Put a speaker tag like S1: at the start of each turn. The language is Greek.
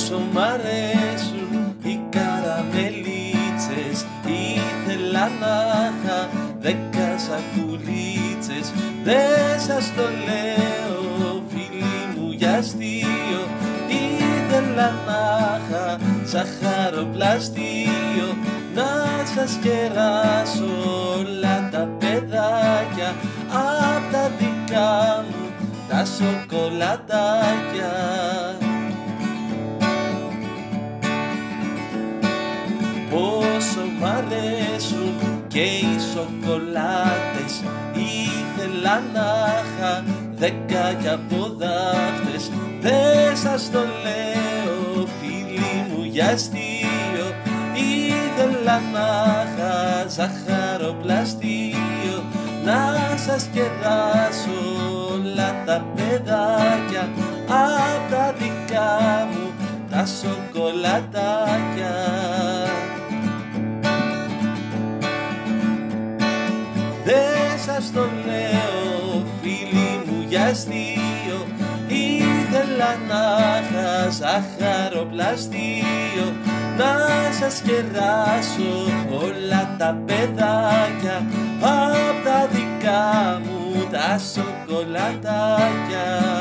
S1: Πόσο μ' αρέσουν οι καραμελίτσες, ήθελα να είχα 10 σακουλίτσες. Δεν σας το λέω φίλοι μου για αστείο, ήθελα να είχα ζαχαροπλαστείο, να σας κεράσω όλα τα παιδάκια απ' τα δικά μου τα σοκολατάκια. Πόσο μ' αρέσουν και οι σοκολάτες, ήθελα να είχα 10 κι από δάφτες. Δεν σας το λέω φίλοι μου για αστείο, ήθελα να είχα ζαχαροπλαστείο, να σας κεράσω όλα τα παιδάκια απ' τα δικά μου τα σοκολατάκια. Δεν σας το λέω φίλοι μου για αστείο, ήθελα να είχα ζαχαροπλαστείο, να σας κεράσω όλα τα παιδάκια απ' τα δικά μου τα σοκολατάκια.